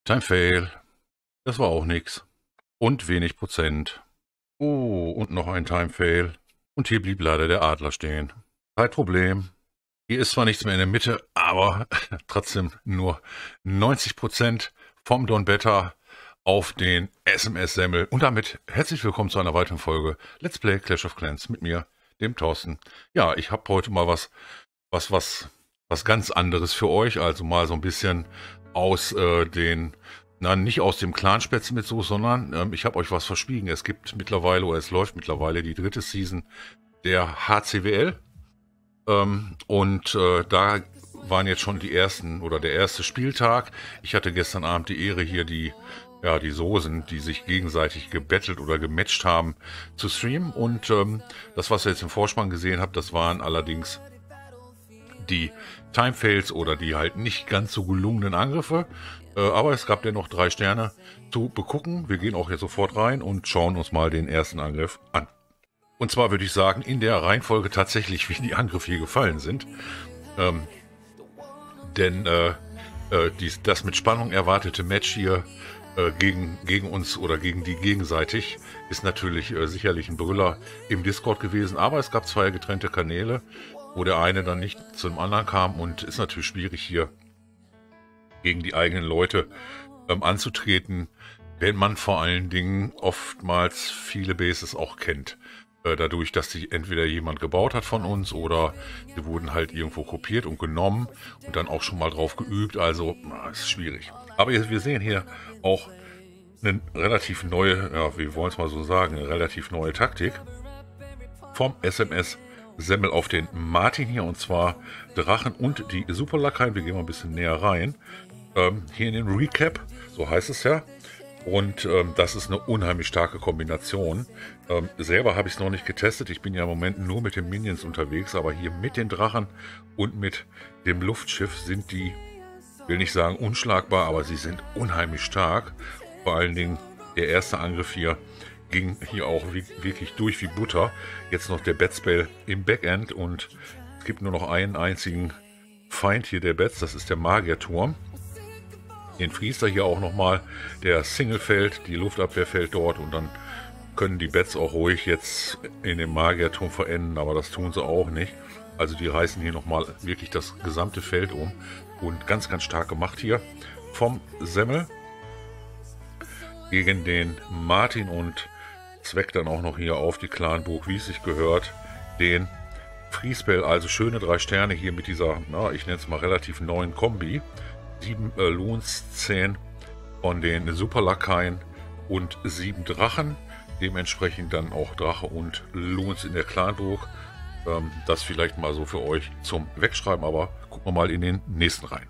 Time Fail. Das war auch nix. Und wenig Prozent. Oh, und noch ein Time Fail. Und hier blieb leider der Adler stehen. Kein Problem. Hier ist zwar nichts mehr in der Mitte, aber trotzdem nur 90% vom Don Beta auf den SMS-Semmel. Und damit herzlich willkommen zu einer weiteren Folge Let's Play Clash of Clans mit mir, dem Thorsten. Ja, ich habe heute mal was ganz anderes für euch. Also mal so ein bisschen aus nicht aus dem Clan-Spätzle mit Soße, sondern ich habe euch was verschwiegen. Es gibt mittlerweile, oder es läuft mittlerweile die dritte Season der HCWL. Da waren jetzt schon die ersten oder der erste Spieltag. Ich hatte gestern Abend die Ehre, hier die Soßen, die sich gegenseitig gebettelt oder gematcht haben, zu streamen. Und das, was ihr jetzt im Vorspann gesehen habt, das waren allerdings die Time Fails oder die halt nicht ganz so gelungenen Angriffe. Aber es gab dennoch 3 Sterne zu begucken. Wir gehen auch jetzt sofort rein und schauen uns mal den ersten Angriff an. Und zwar würde ich sagen, in der Reihenfolge tatsächlich, wie die Angriffe hier gefallen sind. Das mit Spannung erwartete Match hier gegen uns oder gegen die gegenseitig ist natürlich sicherlich ein Brüller im Discord gewesen. Aber es gab 2 getrennte Kanäle, wo der eine dann nicht zum anderen kam, und ist natürlich schwierig hier gegen die eigenen Leute anzutreten, wenn man vor allen Dingen oftmals viele Bases auch kennt. Dadurch, dass die entweder jemand gebaut hat von uns oder die wurden halt irgendwo kopiert und genommen und dann auch schon mal drauf geübt. Also ist schwierig. Aber wir sehen hier auch eine relativ neue, wir wollen es mal so sagen, eine relativ neue Taktik vom SMS Semmel auf den Martin hier, und zwar Drachen und die Superlakaien. Wir gehen mal ein bisschen näher rein. Hier in den Recap, so heißt es ja. Und das ist eine unheimlich starke Kombination. Selber habe ich es noch nicht getestet. Ich bin ja im Moment nur mit den Minions unterwegs, aber hier mit den Drachen und mit dem Luftschiff sind die, will nicht sagen unschlagbar, aber sie sind unheimlich stark. Vor allen Dingen der erste Angriff hier ging hier auch wirklich durch wie Butter. Jetzt noch der Bat-Spell im Backend, und es gibt nur noch einen einzigen Feind hier der Bats, das ist der Magierturm. Den Priester hier auch nochmal, der Single fällt, die Luftabwehr fällt dort, und dann können die Bats auch ruhig jetzt in den Magierturm verenden, aber das tun sie auch nicht. Also die reißen hier nochmal wirklich das gesamte Feld um, und ganz, ganz stark gemacht hier vom Semmel gegen den Martin, und zweckt dann auch noch hier auf die Clanburg, wie es sich gehört, den Freespell. Also schöne 3 Sterne hier mit dieser, ich nenne es mal relativ neuen Kombi. 7 Loons, 10 von den Superlakaien und 7 Drachen. Dementsprechend dann auch Drache und Loons in der Clanburg. Das vielleicht mal so für euch zum Wegschreiben, aber gucken wir mal in den nächsten rein.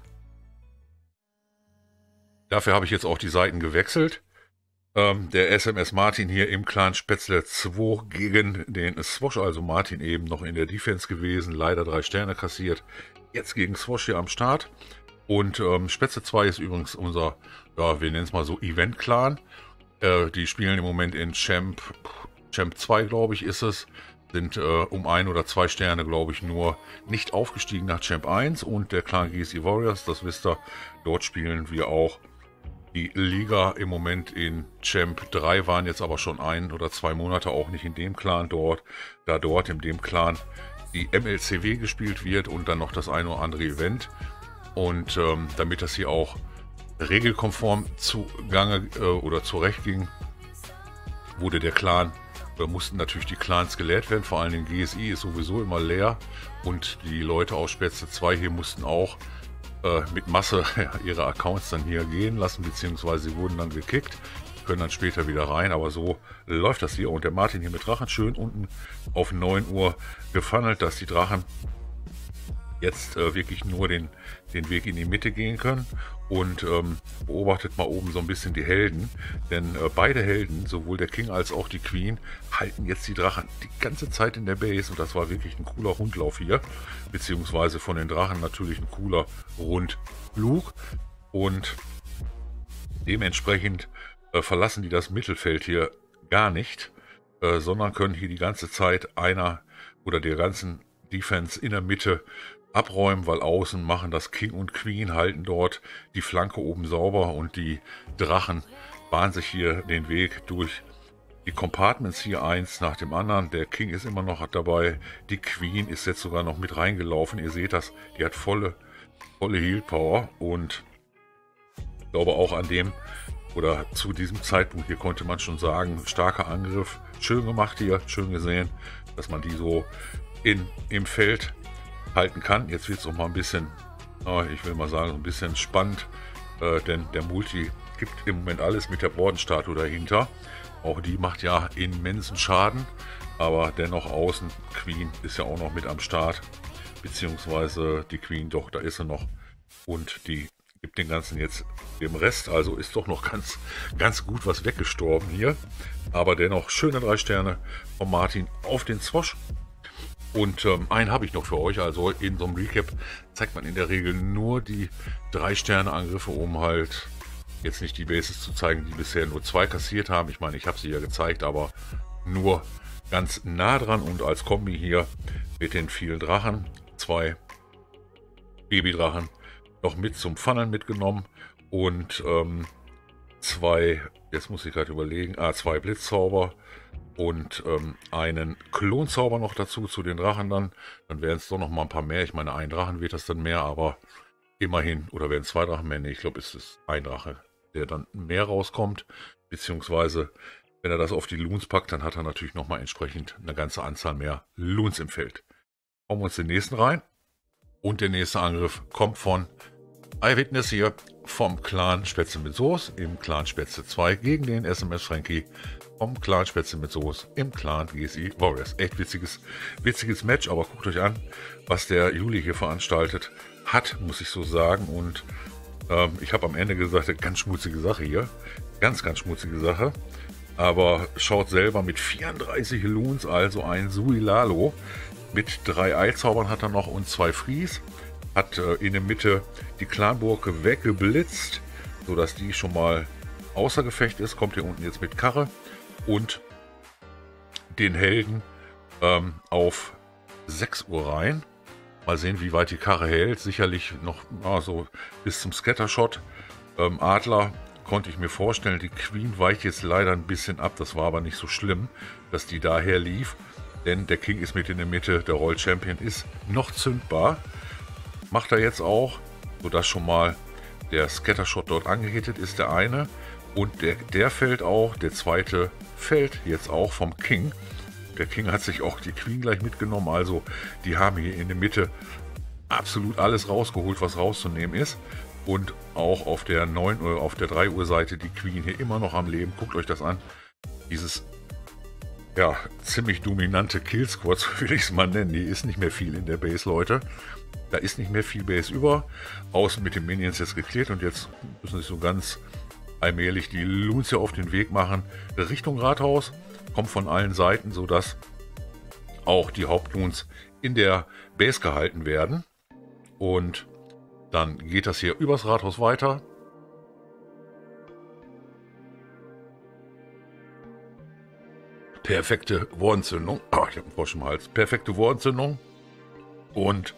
Dafür habe ich jetzt auch die Seiten gewechselt. Der SMS Martin hier im Clan Spätzle 2 gegen den Swosh, also Martin eben noch in der Defense gewesen, leider 3 Sterne kassiert. Jetzt gegen Swosh hier am Start. Und Spätzle 2 ist übrigens unser, wir nennen es mal so Event-Clan. Die spielen im Moment in Champ 2, glaube ich, ist es. Sind um 1 oder 2 Sterne, glaube ich, nur nicht aufgestiegen nach Champ 1. Und der Clan GSI Warriors, das wisst ihr, dort spielen wir auch die Liga im Moment in Champ 3, waren jetzt aber schon 1 oder 2 Monate auch nicht in dem Clan dort, da dort in dem Clan die MLCW gespielt wird und dann noch das ein oder andere Event. Und damit das hier auch regelkonform zugange oder zurecht ging, wurde der Clan, mussten natürlich die Clans geleert werden, vor allem GSI ist sowieso immer leer, und die Leute aus Spätzle 2 hier mussten auch mit Masse ihre Accounts dann hier gehen lassen, beziehungsweise sie wurden dann gekickt, können dann später wieder rein, aber so läuft das hier. Und der Martin hier mit Drachen schön unten auf 9 Uhr gefunnelt, dass die Drachen jetzt wirklich nur den Weg in die Mitte gehen können. Und beobachtet mal oben so ein bisschen die Helden, denn beide Helden, sowohl der King als auch die Queen, halten jetzt die Drachen die ganze Zeit in der Base, und das war wirklich ein cooler Rundlauf hier, beziehungsweise von den Drachen natürlich ein cooler Rundflug, und dementsprechend verlassen die das Mittelfeld hier gar nicht, sondern können hier die ganze Zeit einer oder der ganzen Defense in der Mitte abräumen, weil außen machen das King und Queen, halten dort die Flanke oben sauber und die Drachen bahnen sich hier den Weg durch die Compartments hier eins nach dem anderen. Der King ist immer noch dabei, die Queen ist jetzt sogar noch mit reingelaufen. Ihr seht das, die hat volle Heal Power und ich glaube auch an dem oder zu diesem Zeitpunkt hier konnte man schon sagen, starker Angriff, schön gemacht hier, schön gesehen, dass man die so im Feld halten kann. Jetzt wird es auch mal ein bisschen, ich will mal sagen, ein bisschen spannend, denn der Multi gibt im Moment alles mit der Bordenstatue dahinter. Auch die macht ja immensen Schaden, aber dennoch außen, Queen ist ja auch noch mit am Start, beziehungsweise die Queen, doch, da ist sie noch und die gibt den ganzen jetzt dem Rest, also ist doch noch ganz gut was weggestorben hier, aber dennoch schöne 3 Sterne von Martin auf den Zwosch. Und einen habe ich noch für euch, also in so einem Recap zeigt man in der Regel nur die 3 Sterne Angriffe, um halt jetzt nicht die Bases zu zeigen, die bisher nur 2 kassiert haben. Ich meine, ich habe sie ja gezeigt, aber nur ganz nah dran und als Kombi hier mit den vielen Drachen, 2 Babydrachen noch mit zum Funneln mitgenommen und 2, jetzt muss ich gerade überlegen, 2 Blitzzauber und einen Klonzauber noch dazu zu den Drachen dann wären es doch noch mal ein paar mehr. Ich meine, ein Drachen wird das dann mehr, aber immerhin, oder werden 2 Drachen mehr? Nee, ich glaube, es ist ein Drache, der dann mehr rauskommt, beziehungsweise wenn er das auf die Loons packt, dann hat er natürlich nochmal entsprechend eine ganze Anzahl mehr Loons im Feld. Schauen wir uns den nächsten rein und der nächste Angriff kommt von Eyewitness hier vom Clan Spätzle mit Soße im Clan Spätzle 2 gegen den SMS Frankie vom Clan Spätzle mit Soße im Clan GSI Warriors. Echt witziges Match, aber guckt euch an, was der Juli hier veranstaltet hat, muss ich so sagen. Und ich habe am Ende gesagt, ganz schmutzige Sache hier. Ganz schmutzige Sache. Aber schaut selber mit 34 Loons, also ein Suilalo. Mit 3 Eilzaubern hat er noch und 2 Fries. Hat in der Mitte die Clanburg weggeblitzt, sodass die schon mal außer Gefecht ist. Kommt hier unten jetzt mit Karre und den Helden auf 6 Uhr rein. Mal sehen, wie weit die Karre hält. Sicherlich noch so bis zum Scattershot. Adler konnte ich mir vorstellen. Die Queen weicht jetzt leider ein bisschen ab. Das war aber nicht so schlimm, dass die daher lief. Denn der King ist mit in der Mitte. Der Royal Champion ist noch zündbar. Macht er jetzt auch, sodass schon mal der Scattershot dort angehittet ist, der eine. Und der fällt auch. Der zweite fällt jetzt auch vom King. Der King hat sich auch die Queen gleich mitgenommen. Also die haben hier in der Mitte absolut alles rausgeholt, was rauszunehmen ist. Und auch auf der 9 Uhr, auf der 3 Uhr Seite die Queen hier immer noch am Leben. Guckt euch das an. Dieses ja ziemlich dominante Killsquad, so will ich es mal nennen. Die ist nicht mehr viel in der Base, Leute. Da ist nicht mehr viel Base über. Außen mit den Minions jetzt geklärt und jetzt müssen sich so ganz allmählich die Loons hier auf den Weg machen. Richtung Rathaus. Kommt von allen Seiten, sodass auch die Hauptloons in der Base gehalten werden. Und dann geht das hier übers Rathaus weiter. Perfekte Wurzentzündung. Ich habe einen Frosch im Hals. Perfekte Wurzentzündung. Und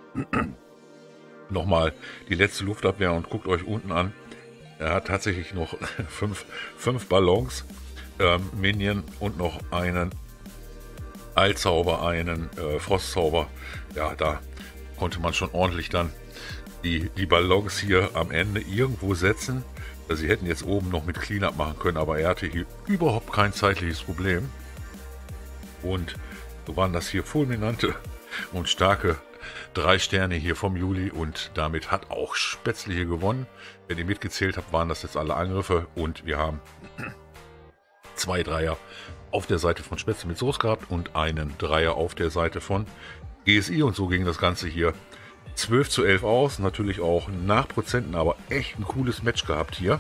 nochmal die letzte Luftabwehr und guckt euch unten an. Er hat tatsächlich noch fünf Ballons, Minion und noch einen Eilzauber, einen Frostzauber. Ja, da konnte man schon ordentlich dann die Ballons hier am Ende irgendwo setzen. Sie hätten jetzt oben noch mit Cleanup machen können, aber er hatte hier überhaupt kein zeitliches Problem. Und so waren das hier fulminante und starke 3 Sterne hier vom Juli und damit hat auch Spätzle hier gewonnen. Wenn ihr mitgezählt habt, waren das jetzt alle Angriffe und wir haben 2 Dreier auf der Seite von Spätzle mit Soße gehabt und einen Dreier auf der Seite von GSI und so ging das Ganze hier 12:11 aus. Natürlich auch nach Prozenten, aber echt ein cooles Match gehabt hier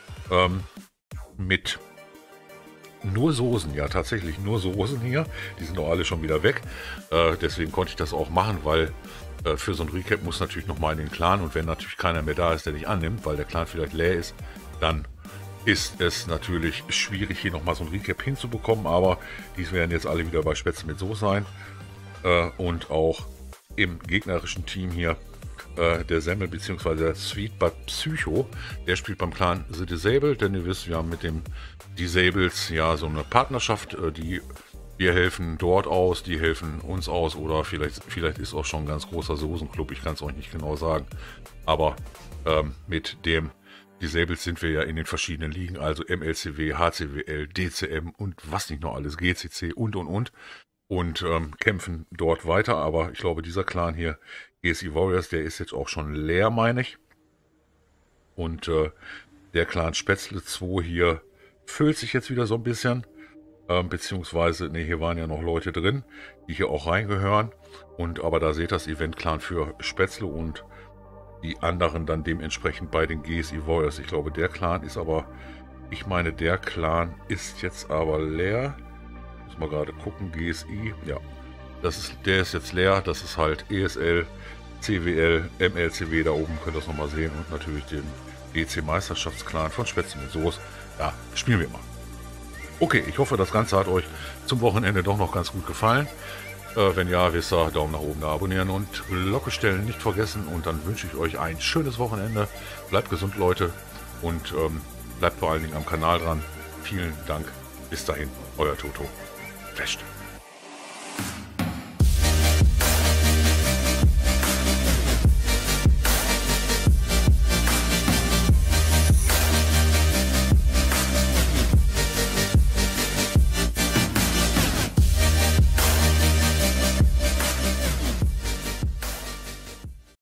mit nur Soßen, ja tatsächlich nur Soßen hier. Die sind doch alle schon wieder weg. Deswegen konnte ich das auch machen, weil für so ein Recap muss natürlich nochmal in den Clan und wenn natürlich keiner mehr da ist, der dich annimmt, weil der Clan vielleicht leer ist, dann ist es natürlich schwierig, hier nochmal so ein Recap hinzubekommen, aber dies werden jetzt alle wieder bei Spätzle mit Soße sein und auch im gegnerischen Team hier der Semmel bzw. der Sweet But Psycho, der spielt beim Clan The Disabled, denn ihr wisst, wir haben mit dem Disables ja so eine Partnerschaft, wir helfen dort aus, die helfen uns aus oder vielleicht ist auch schon ein ganz großer Soßenclub, ich kann es euch nicht genau sagen, aber mit dem Disabled sind wir ja in den verschiedenen Ligen, also MLCW, HCWL, DCM und was nicht noch alles, GCC und kämpfen dort weiter, aber ich glaube, dieser Clan hier, GSI Warriors, der ist jetzt auch schon leer, meine ich. Und der Clan Spätzle 2 hier füllt sich jetzt wieder so ein bisschen. Beziehungsweise, ne, hier waren ja noch Leute drin, die hier auch reingehören. Aber da seht ihr das Event-Clan für Spätzle und die anderen dann dementsprechend bei den GSI Warriors. Ich glaube, der Clan ist aber, ich meine, der Clan ist jetzt aber leer. Muss mal gerade gucken, GSI, ja. Der ist jetzt leer, das ist halt ESL, CWL, MLCW, da oben könnt ihr das nochmal sehen und natürlich den DC-Meisterschaftsclan von Spätzle mit Soße. Ja, spielen wir mal. Okay, ich hoffe, das Ganze hat euch zum Wochenende doch noch ganz gut gefallen. Wenn ja, wisst ihr, Daumen nach oben da abonnieren und Glocke stellen nicht vergessen. Und dann wünsche ich euch ein schönes Wochenende. Bleibt gesund, Leute. Und bleibt vor allen Dingen am Kanal dran. Vielen Dank. Bis dahin, euer Toto. Fest.